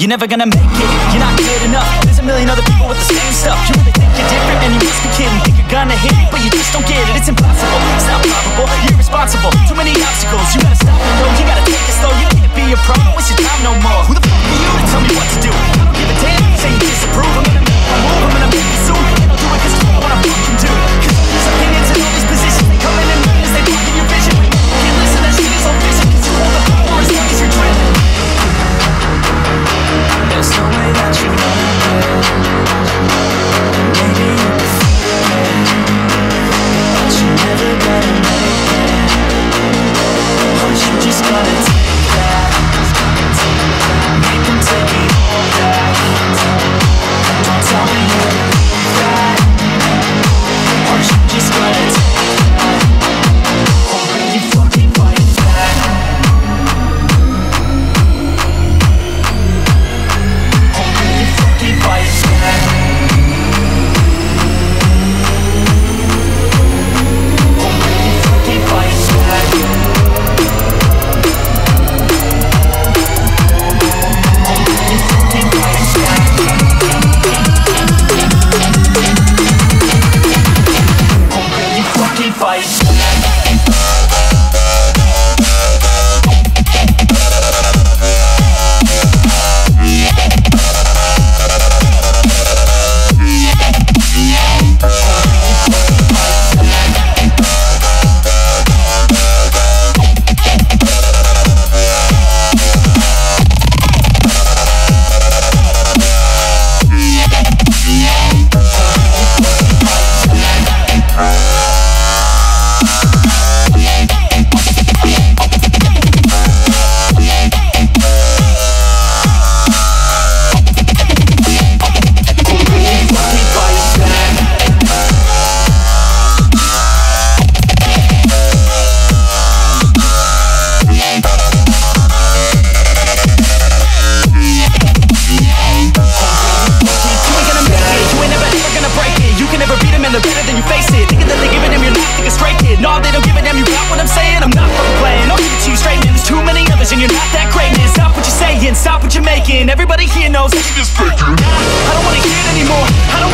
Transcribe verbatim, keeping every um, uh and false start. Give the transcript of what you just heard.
you're never gonna make it. You're not good enough, there's a million other people with the same stuff. You really think you're different, and you must be kidding. Think you're gonna hit it, but you just don't get it. It's impossible, it's not probable, you're irresponsible. Too many obstacles, you gotta stop and go. You gotta take it slow, you can't be a pro. Don't waste your time no more. Who the fuck are you to tell me what to do? I don't give a damn, you say you disapprove. I'm gonna make my move, I'm gonna make it soon. And I'll do it cause it's what I wanna fucking do. Cause all these opinions and all these positions, they come in and win as they block in your vision. You can't listen, that shit is all vision. Cause you hold the power as long as you're dreaming. There's no way that you're gonna get. Maybe you can feel it, but you're never gonna make it. But you just gotta take that. Make them take it all back. Don't tell me you believe that. Or you just gotta take that. Or will you fucking fight back? Or will you fucking fight back? Or will you fucking fight back? Stop what you're making, everybody here knows that you're just faking. I don't wanna hear it anymore, I don't